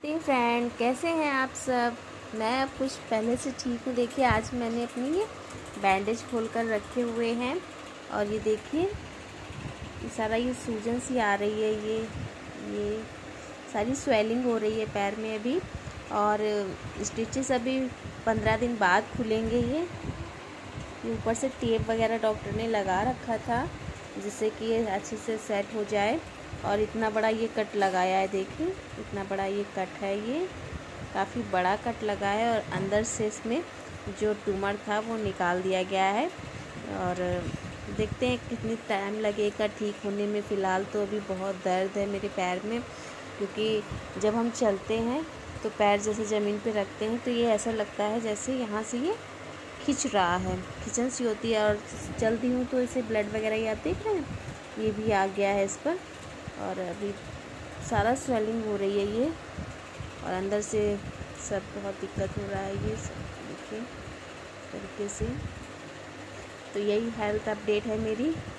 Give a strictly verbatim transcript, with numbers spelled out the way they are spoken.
हे friend, कैसे हैं आप सब। मैं अब कुछ पहले से ठीक हूँ। देखिए, आज मैंने अपनी ये बैंडेज खोल कर रखे हुए हैं और ये देखिए, ये सारा ये सूजन सी आ रही है, ये ये सारी स्वेलिंग हो रही है पैर में अभी। और स्टिचेस अभी पंद्रह दिन बाद खुलेंगे। ये ऊपर से टेप वगैरह डॉक्टर ने लगा रखा था जिससे कि ये अच्छे से सेट हो जाए। और इतना बड़ा ये कट लगाया है, देखिए इतना बड़ा ये कट है, ये काफ़ी बड़ा कट लगा है। और अंदर से इसमें जो ट्यूमर था वो निकाल दिया गया है। और देखते हैं कितनी टाइम लगेगा ठीक होने में। फ़िलहाल तो अभी बहुत दर्द है मेरे पैर में, क्योंकि जब हम चलते हैं तो पैर जैसे ज़मीन पे रखते हैं तो ये ऐसा लगता है जैसे यहाँ से ये खिंच रहा है, खिंचन सी होती है। और चलती हूँ तो इसे ब्लड वगैरह ये आप देख रहे हैं, ये भी आ गया है इस पर। और अभी सारा स्वेलिंग हो रही है ये, और अंदर से सब बहुत दिक्कत हो रहा है ये सब, देखिए तरीके से। तो यही हेल्थ अपडेट है मेरी।